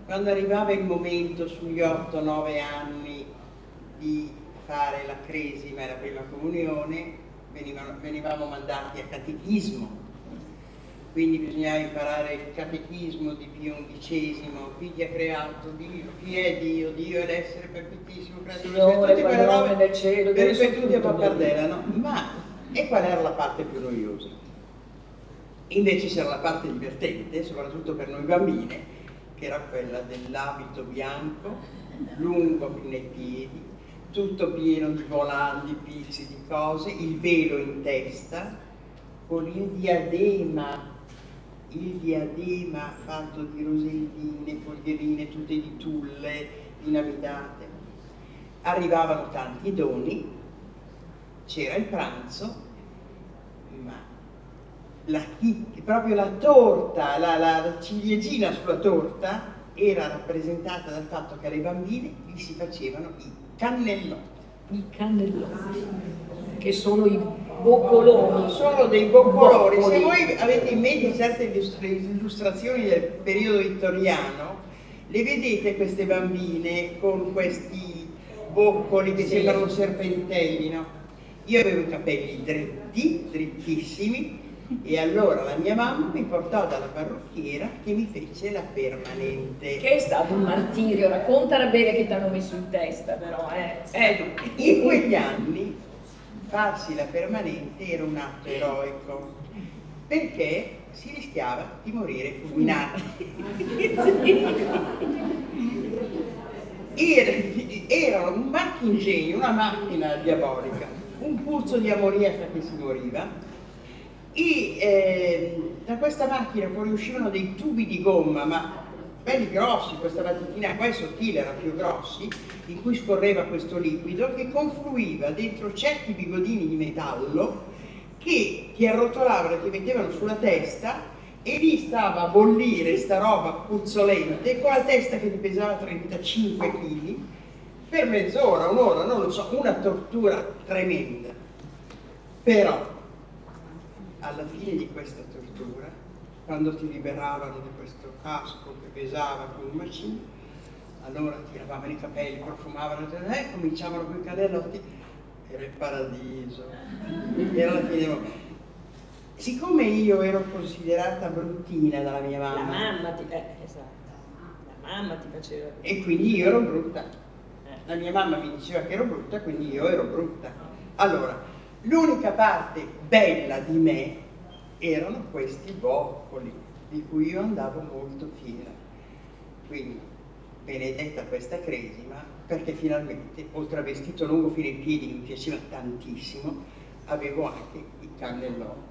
quando arrivava il momento sugli 8-9 anni di fare la cresima e la prima comunione, venivamo mandati a catechismo, quindi bisognava imparare il catechismo di Pio XI, chi ti ha creato Dio, chi è Dio, Dio è l'essere perfettissimo, Signore, tutte quelle robe del cielo, ripetute a pappardella, no? Ma e qual era la parte più noiosa? Invece c'era la parte divertente, soprattutto per noi bambine, che era quella dell'abito bianco, lungo fino ai piedi, tutto pieno di volanti, pizzi, di cose, il velo in testa, con il diadema fatto di roselline, foglierine, tutte di tulle, dinamitate. Arrivavano tanti doni, c'era il pranzo, ma proprio la torta, la ciliegina sulla torta era rappresentata dal fatto che alle bambine gli si facevano i cannellotti. I cannellotti, che sono i boccoloni. Sono dei boccoloni. Se voi avete in mente certe illustrazioni del periodo vittoriano, le vedete queste bambine con questi boccoli che sembrano serpentelli, no? Io avevo i capelli dritti, drittissimi, e allora la mia mamma mi portò dalla parrucchiera che mi fece la permanente. Che è stato un martirio, raccontala bene che ti hanno messo in testa, però, In quegli anni farsi la permanente era un atto eroico, perché si rischiava di morire fulminati. Era un macchinegno, una macchina diabolica, un puzzo di ammoniaca che si moriva, e da questa macchina fuoriuscivano dei tubi di gomma, ma belli grossi, questa mattina qua è sottile, era più grossi, in cui scorreva questo liquido che confluiva dentro certi bigodini di metallo che ti arrotolavano e ti mettevano sulla testa, e lì stava a bollire sta roba puzzolente con la testa che ti pesava 35 kg per mezz'ora, un'ora, non lo so, una tortura tremenda. Però alla fine di questa tortura, quando ti liberavano di questo casco che pesava come un macigno, allora tiravano i capelli, profumavano, cominciavano con i cannellotti, era il paradiso, era la fine. Siccome io ero considerata bruttina dalla mia mamma, esatto, la mamma ti faceva, e quindi io ero brutta, la mia mamma mi diceva che ero brutta, quindi io ero brutta. Allora, l'unica parte bella di me erano questi boccoli, di cui io andavo molto fiera. Quindi, benedetta questa cresima, perché finalmente, oltre al vestito lungo fino ai piedi, che mi piaceva tantissimo, avevo anche i cannellotti.